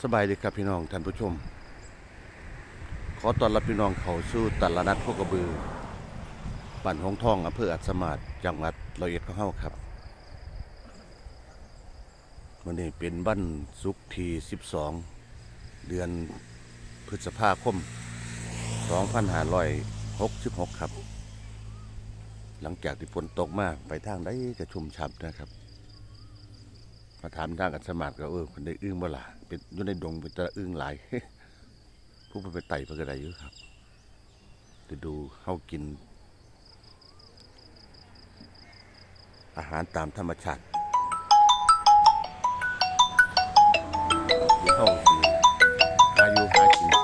สบายดีครับพี่น้องท่านผู้ชมขอต้อนรับพี่น้องเข้าสู่ตลาดนัดโคกระบือบ้านหงทองอำเภออัศมาศจังหวัดร้อยเอ็ดของเฮาครับวันนี้เป็นวันศุกร์ที่12เดือนพฤษภาคม2566ครับหลังจากที่ฝนตกมาไปทางใดก็ชุ่มฉ่ำนะครับมาถามทางอัศมาศก็คนได้อึ้งบ่ล่ะเป็นอยู่ในดงเป็นตะอึ้งหลาย ผู้ไปไต่ไปกระไดอยู่ครับจะดูเฮากินอาหารตามธรรมชาติเฮาหาอยู่หากิน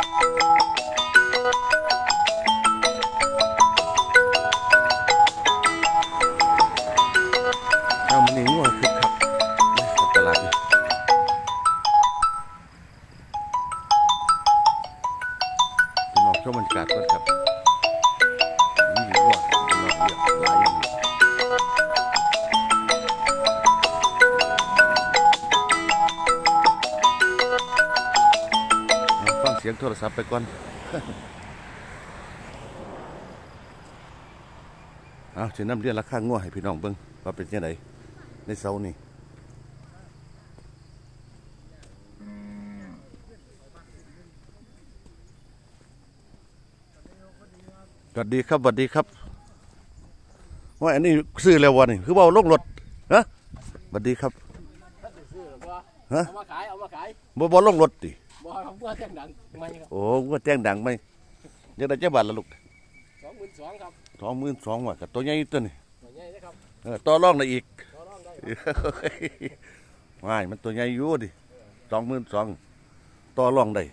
เอามันนี่งัวคึกคักตลาดนี่พี่น้องชมบรรยากาศก่อนครับนี่งัวพี่น้องเรียกหลายอยู่ฟังเสียงโทรศัพท์ไปก่อน เอาจะนำเรียนราคางัวให้พี่น้องเบิ่งว่าเป็นยังไงในเสาร์นี้สวัสดีครับสวัสดีครับว่าอันนี้ซื้อแล้ววะนี่คือว่าลงรถฮะสวัสดีครับฮะเอามาขายบ่ลงรถดิบ่ผมก็แจ้งดังไหมครับโอ้ก็แจ้งดังไหมยังได้เจ้าบาทละลูก22,000ครับ22,000ว่ะกับตัวใหญ่ตัวนี่ตัวใหญ่นะครับต่อรองได้อีกต่อรองได้ไม่มันตัวใหญ่อยู่ดิ22,000ต่อรองได้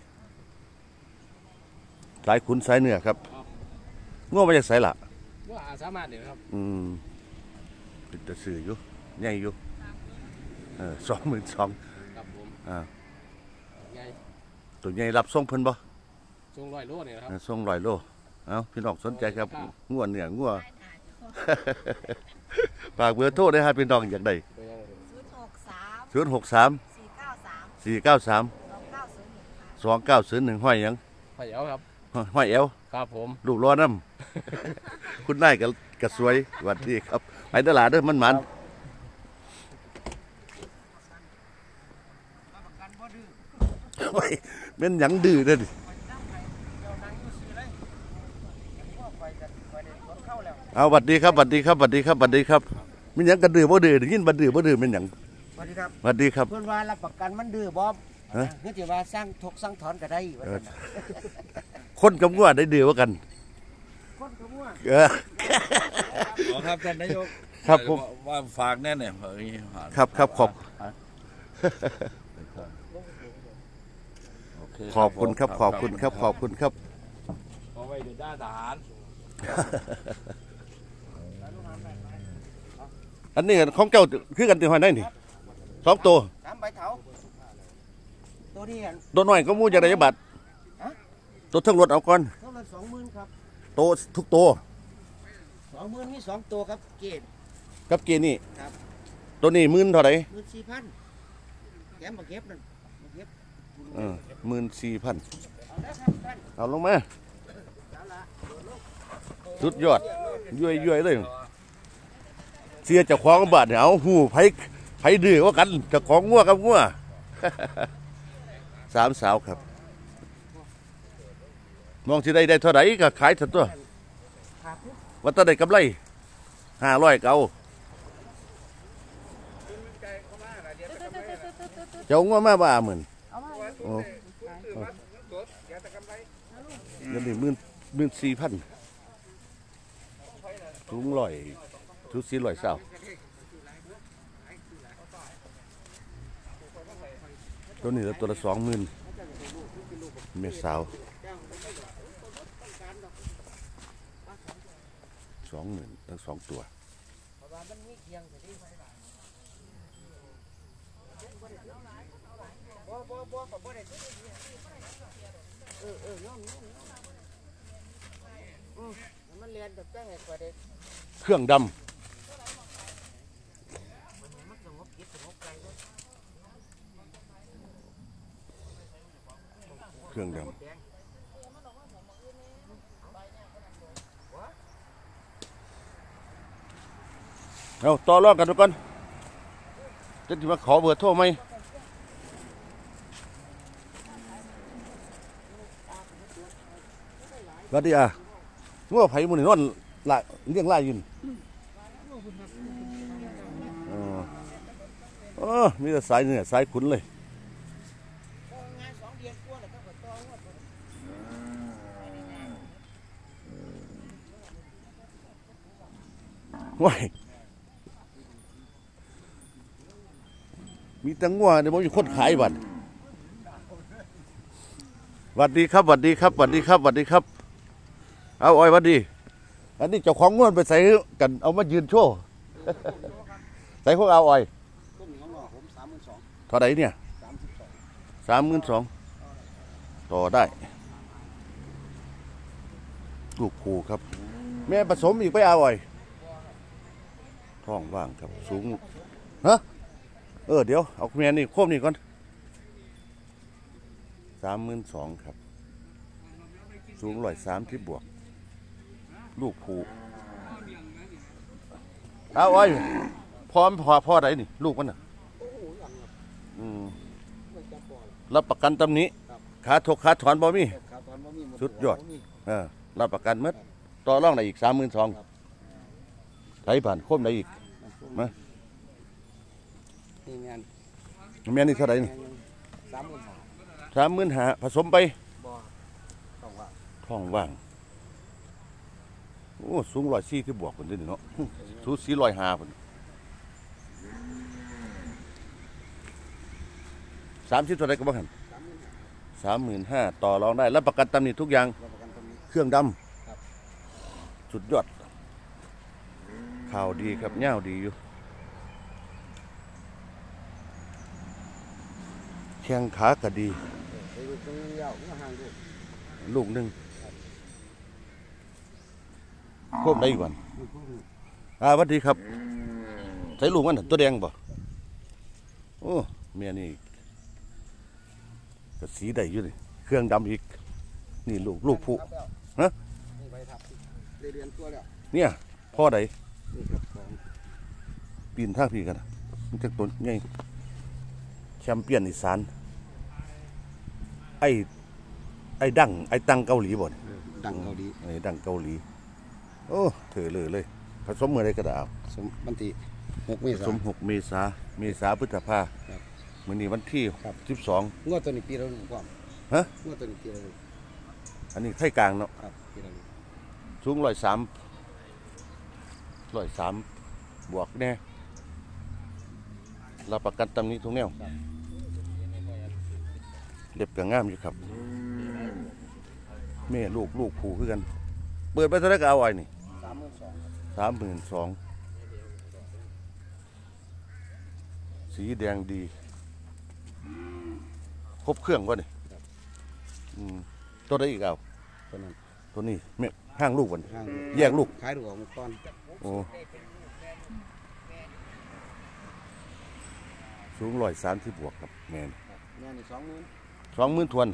สายขุนสายเนื้อครับง้อมาจากไสล่ะง้อสามารถเดี๋ยวครับเป็นตะสื่ออยู่ใหญ่อยู่22,000ครับผมใหญ่ตัวใหญ่รับส่งเพิ่นบ่ส่ง100 โลนี่ครับส่ง100 โลเอาพี่น้องสนใจครับง้อเนื้อง้อฝากเบอร์โทรได้ฮะพี่น้องอยากได้063 493 2901ห้อยยังห้อยเอวครับห้อยเอวครับผมลูกล้อน้ำ คุณนายกับสวยสวัสดีครับไปตลาดเด้อมันเป็นหยังดื้อเด้อเอาสวัสดีครับสวัสดีครับสวัสดีครับสวัสดีครับมันหยังกันดื้อบ่ดื้อได้ยินบ่ดื้อบ่ดื้อเป็นหยังสวัสดีครับสวัสดีครับเพิ่นว่ารับประกันมันดื้อบ่คือที่ว่าสร้างถกสร้างถอนก็ได้คนกับงัวได้ดื้อว่ากันคนกับงัวครับท่านนายกครับผมว่าฝากแน่เนี่ยครับขอบคุณครับขอบคุณครับขอบคุณครับเอาไว้เดี๋ยวด้านทหารอันนี้ของเจ้าคือกันตีหอยได้นี่2 ตัว3 ใบเถาตัวนี้ตัวน้อยก็มูจะได้บัตรตัวทั้งรถเอาก่อนตัวละ20,000ครับตัวทุกตัว20,000มี2 ตัวครับเกณฑ์กับเกณฑ์นี่ครับตัวนี้10,000เท่าไหร่14,000แถมมาเก็บนั่นมาเก็บ14,000เอาลงมาสุดยอดย่อยเลยเสียเจ้าของบาทเนี่ยเอาหูไผดื้อว่ากันเจ้าของงัวกับงัว3 สาวครับมองที่ได้เท่าไหร่ก็ขายสักตัวว่าตอนได้กำไร500เก่าเจ้างัวมาบ้าเหมือนโอ้เงินนี่14,000ถุง100ทุก400 สาวตัวนี้ตัวละ20,000เม็ดสาว20,000ทั้ง2 ตัวเครื่องดำรื่องดำเอาต่อรองกันทุกคนจะที่มาขอเบอร์โทรไหมวัดดีงัวไผ่หมันนอนละเลี้ยงไล่ยืนมีแต่สายเนี่ยสายขุนเลยว้ายมีตังงัวเดี๋ยวผมจะคนขายบัตรวัดดีครับวัดดีครับวัดดีครับวัดดีครับเอาอ้อยวัดดีอันนี้เจ้าของงัวไปใส่กันเอามายืนโชว์ใส่พวกเอาอ้อยเท่าไหร่เนี่ย32,000ต่อได้ลูกผูครับแม่ผสมอีกไปเอาอ้อยท้องว่างครับสูงฮะเดี๋ยวเอาแม่นี่โคมนี่ก่อน32,000ครับสูง130บวกลูกผูเอาอ้อยพร้อมพ่อไหนนี่ลูกมันน่ะรับประกันตำนี้ขาถกขาถอนบ่มีสุดยอดรับประกันมัดต่อรองได้อีก32,000ไถผ่านโคมได้อีกมาแม่นี่เท่าไหร่นี่35,000ผสมไปท้องว่างโอ้สูง140บวกคนนี้เนาะสูง405คน30เท่าไรก็บ้างครับ35,000ต่อรองได้รับประกันตำหนิทุกอย่างเครื่องดำสุดยอดข่าวดีครับเง่าดีอยู่แข้งขากระดีลูกหนึ่งโคบได้ก่อนสวัสดีครับใส่ลูกมันตัวแดงบ่โอ้เมียนี่ก็สีได้อยู่เลยเครื่องดำอีกนี่ลูกผู้ฮะเนี่ยพ่อใดปีนทางพี่กันมันจะตัวใหญ่แชมเปี้ยนอีสานไอ้ตังเกาหลีบ่ดังเกาหลีดังเกาหลีโอ้เถื่อเลยผสมเมื่อไรก็ได้เอาวันที่6 เมษายน 6 เมษาพฤษภามื้อนี้วันที่12 งวดตัวนี้ปีละลูกความฮะงวดตัวนี้ปีละลูกอันนี้ไข่กลางเนาะครับปีละลูกสูง103บวกแน่รับประกันตำนี้ทุกแนวเล็บก็งามอยู่ครับแม่ลูกผูคือกันเปิดไปเท่าไหร่ก็เอาไว้นี่32,000สีแดงดีครบเครื่องวะนี่ตัวได้อีกเอาตัวนี้แม่ห้างลูกวันแยกลูกขายลูกออกมาก่อนโอ้สูง130บวกครับแม่นี่ 20,000ทวน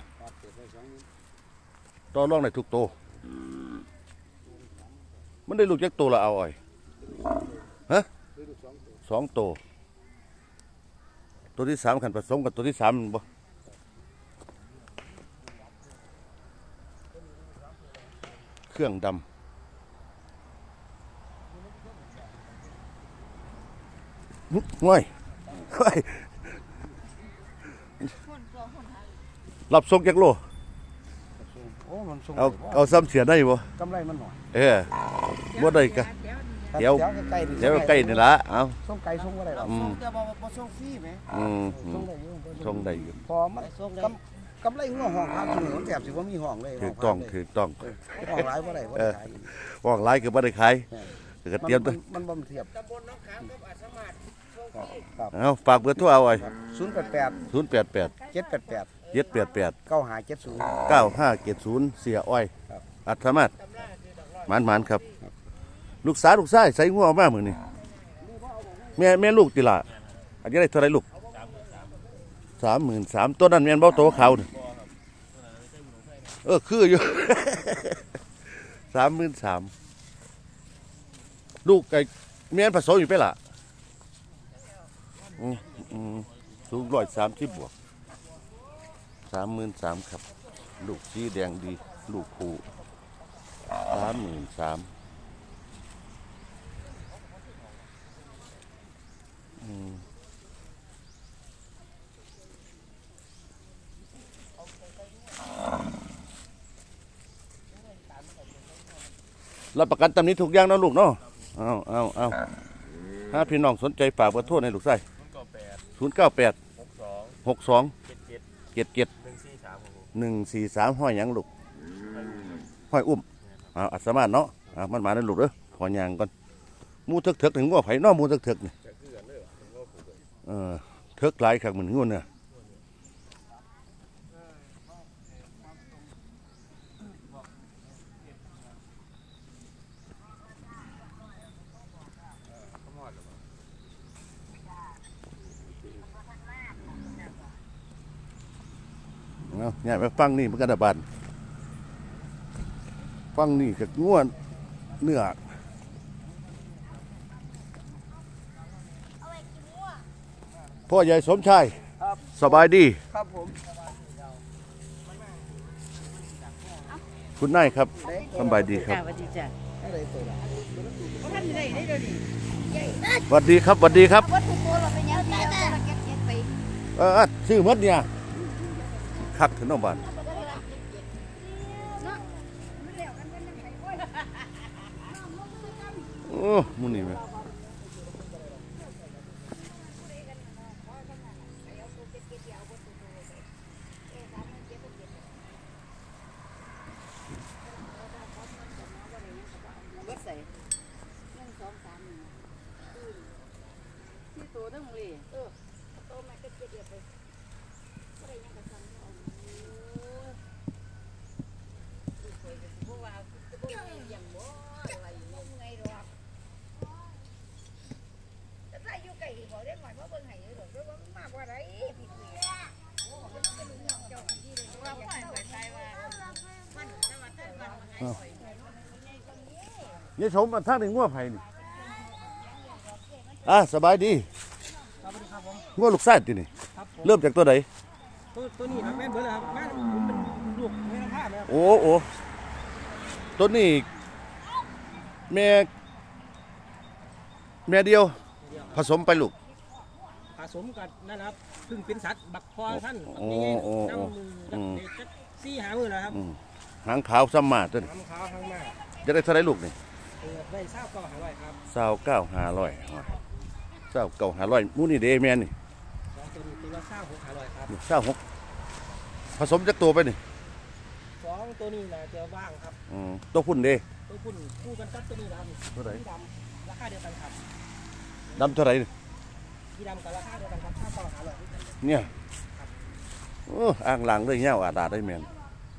ต่อรองในทุกโตมันได้ลูกจักโตละเอาอ้อยฮะ2 โตตัวที่3ขันผสมกับตัวที่3บ่เครื่องดำง่อยรับส่งจักโลเอาซ้ำเสียได้บ่กำไรมันหน่อยบ่ได้กะเดี๋ยวใกล้นี่ละเอาส่งไก่ส่งอะไรหรอส่งแต่บ่ส่งฟรีไหมส่งได้อยู่พอมันกำไรหัวห้องครับถึงมันแทบสิว่ามีห้องเลยถูกต้องห้องหลายบ่ได้บ่ได้ขายห้องหลายก็บ่ได้ขายก็เตรียมมันบ่เทียบตำบลน้องขามกับอาสามารถเอาฝากเบอร์โทรเอาไว้ 088 788 9570 เสียอ้อยอัตมาศหมานครับลูกสาวลูกชายใส่หัวมาเหมือนนี่แม่ลูกติละอันนี้ได้เท่าไรลูก33,000ตัวนั้นแม่นเบาโตขาวนี่คืออยู่ 33,000ลูกไก่แม่นผสมอยู่ไปล่ะสูง130บวก33,000ครับลูกสีแดงดีลูกผู33,000รับประกันตำนี้ทุกอย่างนะลูกเนาะเอาถ้าพี่น้องสนใจฝากเบอร์โทรให้ลูกไส้098 62 77 143ห้อยหยังลูกห้อยอุ้มอัศมาเนาะมันมาได้ลูกเด้อขอยางก่อนมูเถิกถึงงัวไผ่นอมูเถิกนี่เถิกหลายครั้งเหมือนงัวเนี่ยเนี่ยไปฟังนี่มันกระดาบานฟังนี่กับง่วนเนื้อพ่อใหญ่สมชายสบายดีครับผมคุณนายครับสบายดีครับสวัสดีจ้ะอะไรตัวละท่านได้เดี๋ยวนี้สวัสดีครับสวัสดีครับวัตถุโบราณเป็นยังไงเราเก็บไปชื่อมดเนี่ยคักถึงน้องบ้านโอ้มุนี่ไหมวัดใส่1 2 3ที่ตัวนึงเลยโตมาเก็บเดียวไปก็ได้ยังกระสันเพราะว่าอย่างบ่อะไรไงหรอกแต่ถ้าอยู่ไกลบ่ได้หมายว่าเบิ่งให้หรอกเพราะว่ามันมากกว่าไรพี่คุยว่าไปใส่ว่ามันแต่ว่าแต่ว่ามันให้ยายสมมาทางหนึ่งงัวไผ่นี่สบายดีครับครับผมงัวลูกไส้ตินี่ครับผมเริ่มจากตัวไหนตัวนี้ครับแม่เบิร์ดครับแม่ผมเป็นลูกแม่ผ้าไหมครับโอ้ตัวนี้แม่เดียวผสมไปลูกผสมกันนั่นครับเพิ่งเป็นสัตว์บักคอท่านโอ้น้ำมือจัก4-5 มื้อแล้วครับหางขาวซ้ำมาตัวนี้น้ำขาวข้างหน้าจะได้เท่าไรลูกนี่ได้ทราบก็หาไว้ครับ 29,500มูนี่เดแมนนี่ตัวนี้ตัวละ26,500ครับ 26ผสมจากตัวไปนี่ 2ตัวนี้นะจะว่างครับตัวพุ่นเดตัวคุณคู่กันกับตัวนี้นะครับเท่าไหร่ที่ดำราคาเดียวกันครับดำเท่าไรนี่ที่ดำกับราคาเดียวกันครับ5,500 เนี่ยอ่างหลังเลยเงี้ยอาดาได้แมน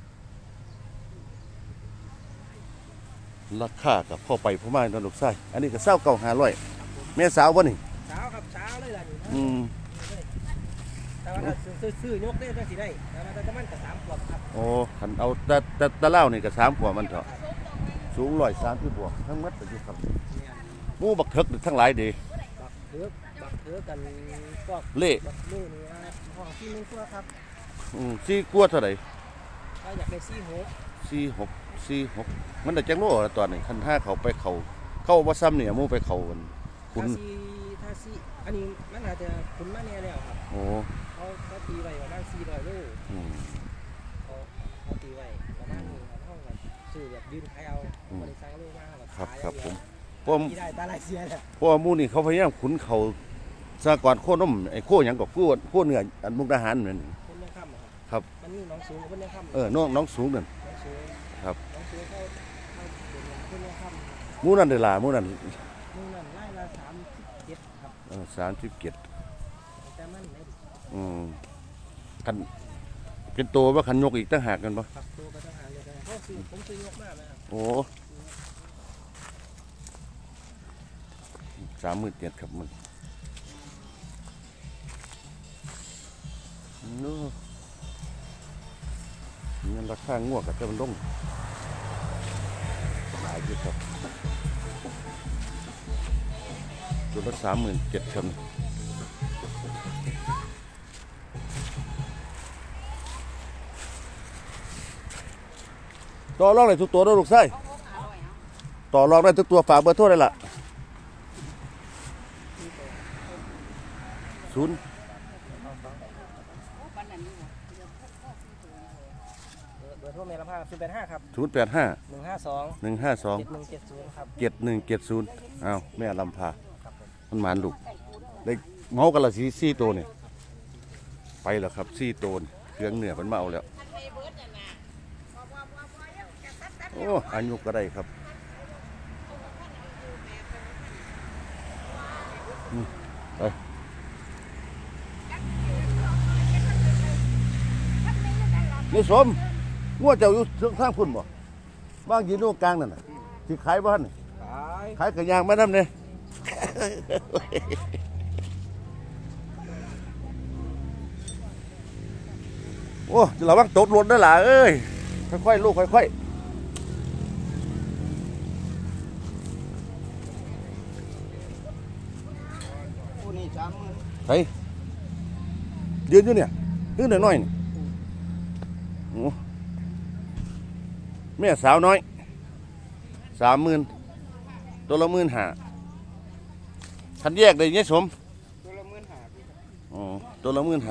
ราคากับพ่อไปพ่อมาตอนลูกไส้อันนี้ก็29,500แม่สาววะนี่เช้าครับเช้าเลยล่ะนี่ แต่ว่าถ้าซื้อยกได้จังสิได้แต่ว่าจะมันกับ3 ขวบครับโอ้ขันเอาแต่เล่านี่ก็3 กว่ามันเถอะสูง130บวกทั้งมัดไปอยู่ครับหมูบักเถิกทั้งหลายดีบักเถือกันก็เล่บักเล่นี่ห้องที่1 ตัวครับสี่กว่าเท่าไหร่ถ้าอยากได้ 46มันได้จังโลละตอนนี้คันท่าเขาไปเข้าว่าซ้ำเนี่ยหมูไปเขาคุณถ้าซีอันนี้มันอาจจะคุณมาแน่แล้วครับโอ้เขาตีไว้ประมาณ400 โลอืมเขาตีไว้ประมาณนี้ครับห้องแบบซื้อแบบยืนขายเอาบริษัทโลมากแบบครับผมเพราะที่ได้ตาลายเสียแหละเพราะว่าหมูนี่เขาพยายามขุนเขาสากรโคนมไอ้โคหยังกับโคเนื้ออันมุกดาหารเหมือนคนยังค่ำครับมันนี่น้องสูงคนยังค่ำน้องสูงนั่นน้องสูงครับน้องสูงเขาเป็นคนยังค่ำหมูนั่นได้ล่ะหมูนั่นนู่นนั่นไล่ละ37ครับ 37 แต่มันไม่คันเป็นตัวว่าคันยกอีกตั้งหากกันปะปรับตัวไปทหารเลยนะเขาซื้อผมซื้อยกมากนะครับโอ้37,000ครับมึงโน้นี่ราคาง่วกับจะมันลงหลายอยู่ครับตัวละ37,000ครับต่อรองได้ทุกตัวนะลูกไส้ต่อรองได้ทุกตัวฝากเบอร์โทรได้ละศูนย์เบอร์โทรเมลภาพ085ครับ 085 152 152 7170ครับ 7170อ้าวแม่ลำพามันหมานลูกได้เมากันละสี่ตัวนี่ไปแล้วครับ4ตัวนี่เครื่องเหนือมันมาเอาแล้วโอ้อายุก็ได้ครับไปนี่สมงัวเจ้าอยู่ข้างพุ่นบ่บ้างยืนตรงกลางนั่นน่ะที่ขายบ้านนี่ขายกระยางมาน้ำเนี่ยโอ้จะระวังตกหล่นได้หล่ะเอ้ยค่อยๆลูกค่อยๆเฮ้ยยืนอยู่เนี่ยยืนหน่อยๆนี่โอ้แม่สาวน้อย30,000ตัวละ15,000คันแยกได้ยังสมตัวละ15,000อ๋อตัวละ15,000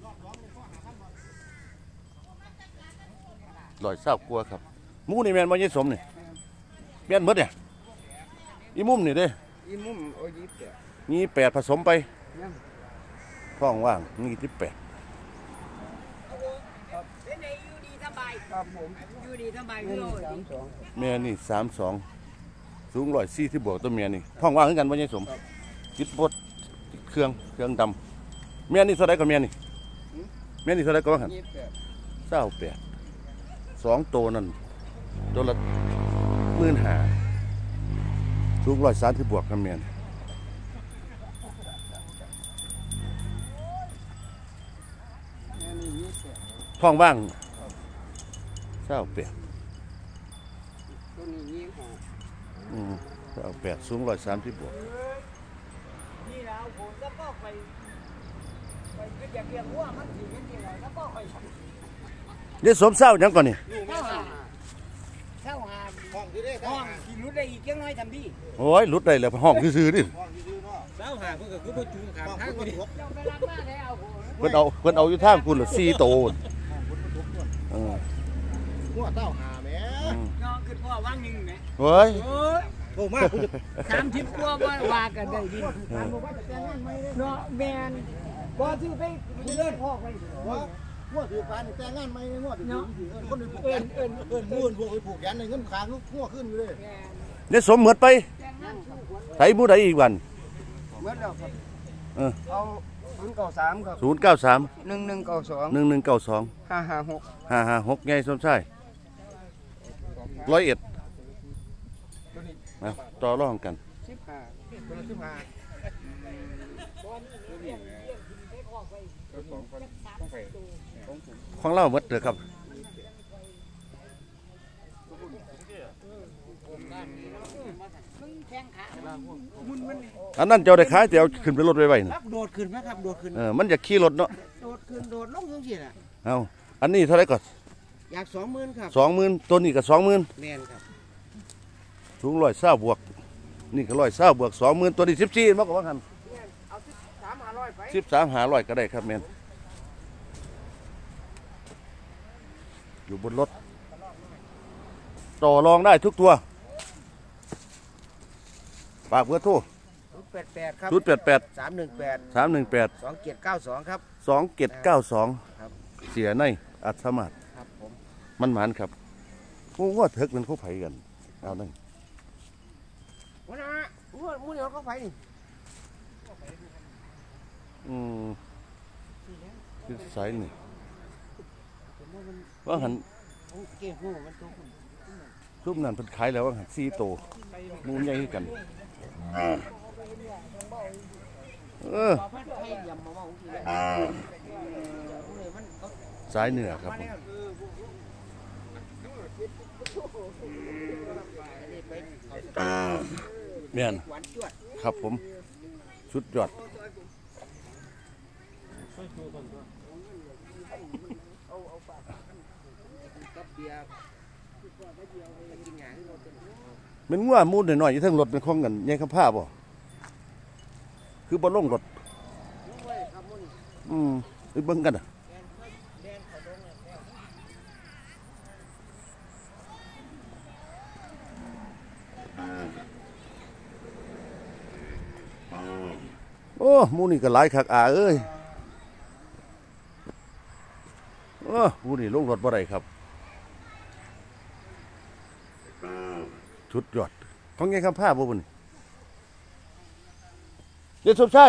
ลอยเศร้ากลัวครับมูนี่แมนมายังสมนี่แมนเบิดเนี่ยอีมุมนี่เด้อีมุมโอ้ย 28ผสมไปท้องว่าง28 ครับผมอยู่ดีสบายพี่โลดแม่นี่32สูง140ที่บวกตัวเมียนี่ท้องว่างเหมือนกันบ่ยังสมติดบดเครื่องดำแม่นี่เท่าไรกับแม่นี่แม่นี่เท่าไรก็ว่าหั่น28 2ตัวนั่นตัวละ15,000สูง130ที่บวกกับแม่นี่ท้องว่าง28 ตัวนี้ 28สูง130บวกนี่แล้วผมแล้วก็ไปอยากเรียกว่ามันสิเป็นยังไงแล้วก็ค่อยนี่สมเศร้าจังก่อนนี่เข้าหาห้องที่ได้ห้องที่รู้ได้อีกยังน้อยทำดีโอ้ยหลุดได้แล้วห้องซื่อๆนี่ห้องที่ซื้อเนาะเจ้าหาเพื่อคือบ่จูงขามทางไปเจ้าไปรับมาได้เอาเพิ่นเอาอยู่ทางคุณละ4โตหัวเต้าหาแม่น้องคือพ่อว่างหนึ่งไหมเฮ้ยโอ้มาก 30 กว่าว่ากันได้ดิเนาะแมนบ่ซื้อไปเลิศพ่อไปว่าหัวถือปลาเนี่ยแต่งงานไหมหัวถือคนอื่นผูกแขนมูนพวกไปผูกแขนในเงินค้างหัวขึ้นอยู่เลยนี่สมเหมือนไปไถผู้ใดอีกวันเมื่อแล้วครับ เอา093ครับ 093 1192 1192 556 556ไงสมชาย101นะต่อรองกัน 15ตัวละ15 ของเราหมดเด้อครับอันนั้นเจ้าได้ขายแต่เอาขึ้นไปรถไว้ๆนี่โดดขึ้นไหมครับโดดขึ้นมันอยากขี่รถเนาะโดดขึ้นโดดลงจังซี่น่ะเอาอันนี้เท่าไหร่ก่อนอยาก20,000ครับ 20,000ตัวนี้ก็20,000 แม่นครับสูง120บวกนี่ก็120บวก20,000ตัวนี้14มันก็ว่ากันเอา13,500ไป 13,500ก็ได้ครับแม่นอยู่บนรถต่อรองได้ทุกตัวฝากเบอร์โทร 088ครับ 088 318 318 2792ครับ 2792 ครับเสียในอัศมาศครับผมมันหมานครับพวกว่าเถิกเป็นเขาไผกันเอานั่นวันน่ะมื้อเดียวเขาไปนี่คือสายนี่ว่าหันเกี่ยวหูมันตัวซุปนั่นเพิ่นขายแล้วว่าหัน4โตมูใหญ่คือกันสายเหนือครับผมแม่นหวานจวดครับผมสุดยอดกับเบียร์กินหยาที่รถมันงัวมูดหน่อยๆอยู่เทั้งรถเป็นของกันแยกคำผ้าบ่คือบ่ลงรถไปเบิ่งกันอ่ะโอ้หมูนี่ก็หลายคักเอ้ยโอ้หมูนี่ลงรถบ่ได้ครับชุดยอดของไงคำผ้าบ่บุญยายสมชาย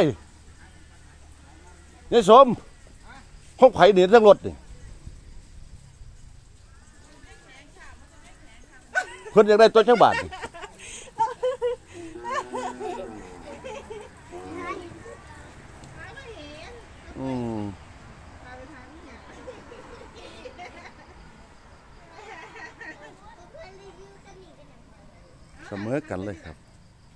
ยายสมของไผ่เหนียทั้งรถนี่คนอยากได้ตัวจังบาทนี่เสมอกันเลยครับ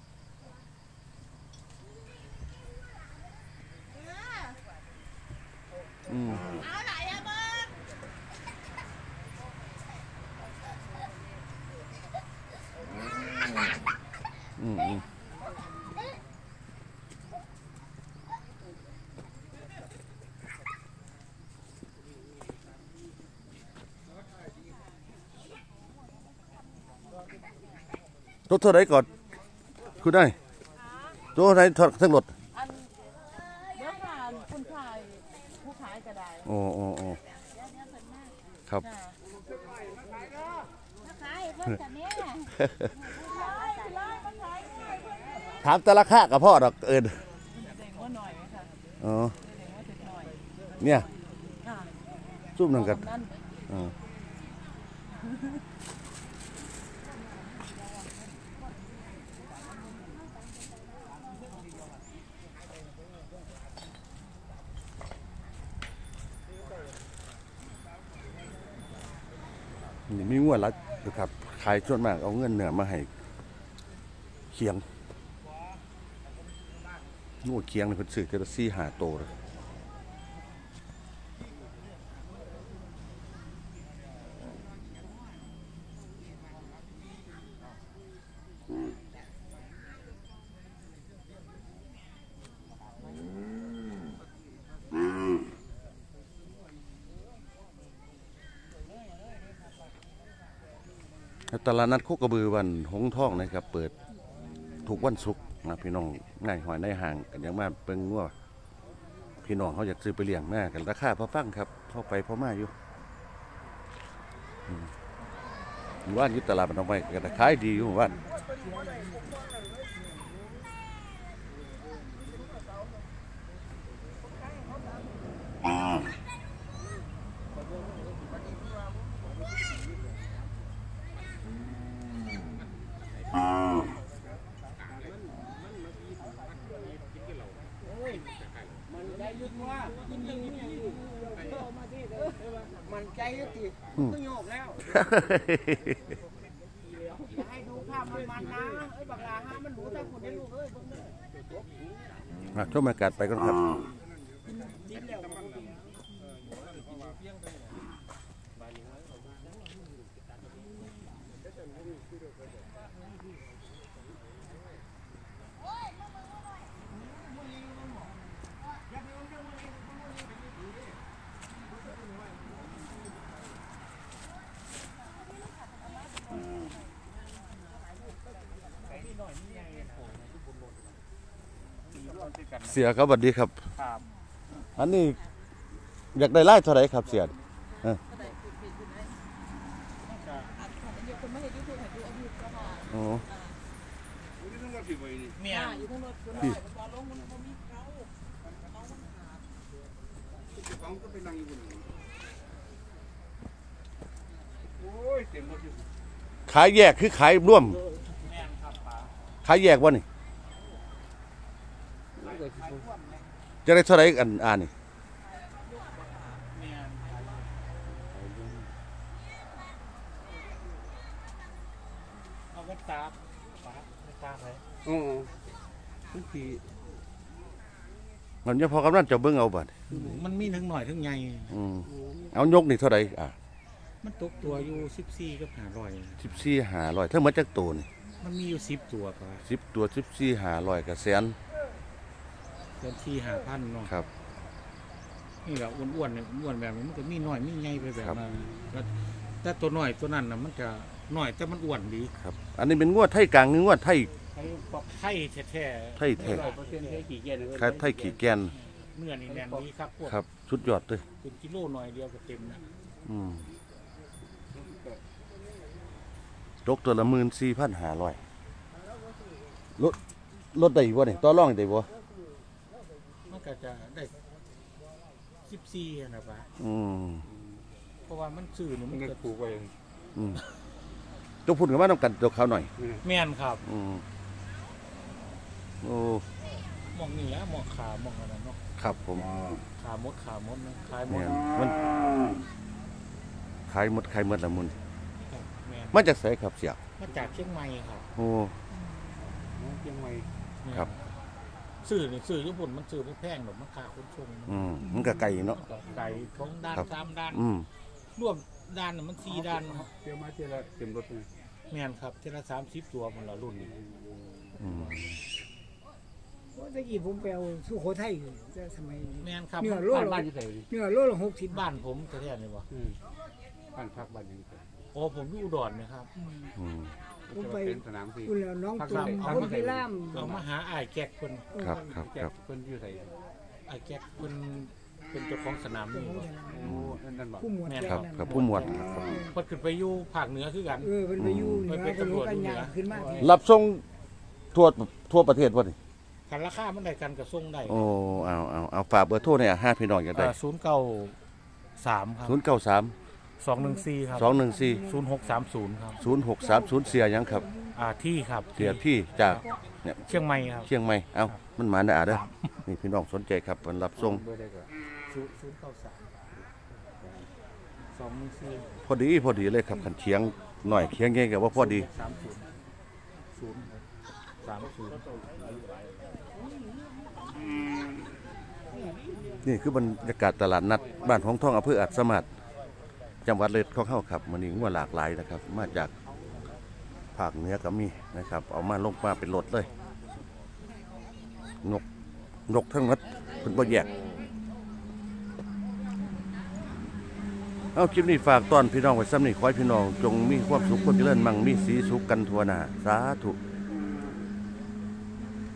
รถเท่าไรก่อนคุณได้รถเท่าไรทั้งรถอันเดี๋ยวค่ะคุณชายผู้ขายก็ได้โอ้ครับขายเพิ่มแต่แม่ถามแต่ราคากับพ่อดอกเอิญเด็กว่าหน่อยค่ะอ๋อเด็กว่าถึงหน่อยเนี่ยค่ะซุ่มนั่งกันนั่นนี่มีงวดละนะครับขายส่วนมากเอาเงินเหนือมาให้เคียงงวดเคียงนี่เพิ่นซื้อเทละ4-5โตเลยตลาดนัดโคกระบือวันหงส์ทองนะครับเปิดทุกวันศุกร์นะพี่น้องง่ายหอยในห่างกันอย่างมากเป็นงัวพี่น้องเขาอยากซื้อไปเลี้ยงแม่กันราคาพอฟังครับเข้าไปพอมาอยู่ว่านยึดตลาดมันออกไปกันขายดีอยู่ว่านมันใจยุติก็โยกแล้วให้ดูภาพมันนะไอ้บักลาห้ามันหนูแต่คนได้ลูกเอ้ยผมเนี่ยชมบรรยากาศไปก่อนครับเสียครับสวัสดีครับอันนี้อยากได้ไล่เท่าไรครับเสียโอ้พี่ขายแยกคือขายร่วมขายแยกวะนี่จะได้เท่าไรอันนี่ตาไปอ๋อมันสิมันยังพอกำนันเจ้าเบิ่งเอาบัดมันมีทั้งหน่อยทั้งใหญ่เอายกนี่เท่าใดมันตกตัวอยู่14กับ500 14 500ทั้งหมดจักตัวนี่มันมีอยู่10ตัวป่ะ 10ตัว14 500ก็แสนเดือนที่5,000เนาะครับนี่แหละอ้วนๆเนี่ยอ้วนแบบนี้มันก็มีน้อยมีใหญ่ไปแบบครับนั้นก็แต่ตัวน้อยตัวนั้นน่ะมันจะน้อยแต่มันอ้วนดีครับ อันนี้เป็นงวดไทยกลางหรืองวดไทยไอ้ปอกไทยแท้ไทยแท้ 100%ให้กี่แก่นคล้ายไทยขี่แกนๆเนื้อนี่แน่นดีครับพวกครับสุดยอดเลยเป็นกิโลหน่อยเดียวก็เต็มนะตกตัวละ 14,500ลดได้บ่นี่ต่อรองได้บ่มันก็จะได้14นะป่ะ เพราะว่ามันซื้อนี่มัมัน นก็ก็ปลูกไว้จงพูดกันว่าต้องกันตัวเขาหน่อยแม่นครับโอ้มองนี่แหละมองขามองอะไรเนาะครับผมขามดนะขายหมแม่ดนมันขายหมดละมุนแม่นมาจากไสครับเสียมาจากเชียงใหม่ครับโอ้เชียงใหม่ครับซื้อนี่ซื้อญี่ปุ่นมันซื้อไม่แพงหรอกมันค่าขนส่งมันก็ไกลเนาะไก่ท้องด้านครับ 3 ด้านอืมรวมด้านน่ะมัน4 ด้านเที่ยวมาเที่ยวละเต็มรถเลยแม่นครับเทละ30 ตัวมันละรุ่นนี้ตะกี้ผมไปเอาสุโขทัยอยู่แต่สมัยแม่นครับเนื้อมันโลบ้านละอยู่ไสนี่เนื้อโลละ60 บาบ้าทนผมแท้ๆนี่บ่บ้านพักบ้านยังไงโอ้ผมอยู่อุดรนะครับผมไปเป็นสนามสิคุณแล้วน้องตุ่มพักคนพิรามเอามาหาอ้ายแก๊กเพิ่นครับครับแจครักบเพิ่นอยู่ไสอ้ายแก๊กเพิ่นเป็นเจ้าของสนามนี่บ่โอ้นั่นบ่ผู้หมวดครับครับผู้หมวดครับเพิ่นขึ้นไปอยู่ภาคเหนือคือกันเพิ่นไปอยู่เหนือไปเป็นก็ตำรรู้วจกันอยู่ยาเหนือขึ้นมารับส่งทั่วประเทศบ่นี่คันราคามันได้กันก็ส่งได้โอ้เอาฝากเบอร์โทรเนี่ย5พี่น้องอยากได้ 093ครับ 093 214ครับ 214 0630ครับ 0630เสียหยังครับที่ครับเสียพี่จากเนี่ยเชียงใหม่ครับเชียงใหม่เอ้ามันมาได้เด้อนี่พี่น้องสนใจครับเพิ่นรับส่งเบอร์ได้ก็ 093 214 พอดีเลยครับขันเคียงหน่อยเคียงใหญ่ก็ว่าพอดี นี่คือบรรยากาศตลาดนัดบ้านของท่องอำเภออัดสมัดจังหวัดเลยของเฮาครับมันนี่ว่าหลากหลายนะครับ มาจากภาคเหนือก็มีนะครับเอามาลงมาเป็นรถเลยนกทั้งหมดเป็นบ่แยกเอาคลิปนี้ฝากตอนพี่น้องไว้ซ้ำนี่ขอให้พี่น้องจงมีความสุขความเจริญมั่งมีสีสุขกันทั่วหน้าสาธุ